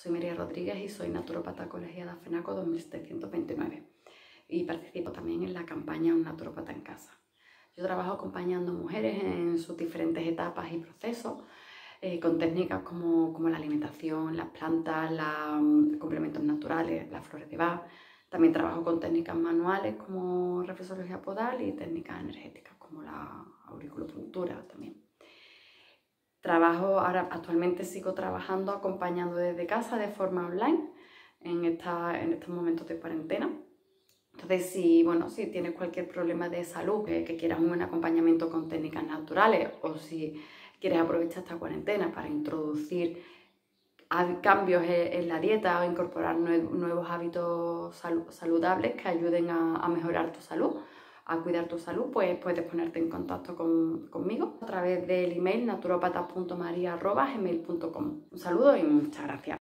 Soy María Rodríguez y soy naturópata colegiada FENACO 2729 y participo también en la campaña Un naturópata en casa. Yo trabajo acompañando mujeres en sus diferentes etapas y procesos con técnicas como la alimentación, las plantas, los complementos naturales, las flores de Bach. También trabajo con técnicas manuales como reflexología podal y técnicas energéticas como la auriculopuntura también. Actualmente sigo trabajando acompañando desde casa de forma online en estos momentos de cuarentena. Entonces, si tienes cualquier problema de salud, que quieras un acompañamiento con técnicas naturales o si quieres aprovechar esta cuarentena para introducir cambios en la dieta o incorporar nuevos hábitos saludables que ayuden a mejorar tu salud, a cuidar tu salud, pues puedes ponerte en contacto conmigo a través del email naturopata.maria@gmail.com. Un saludo y muchas gracias.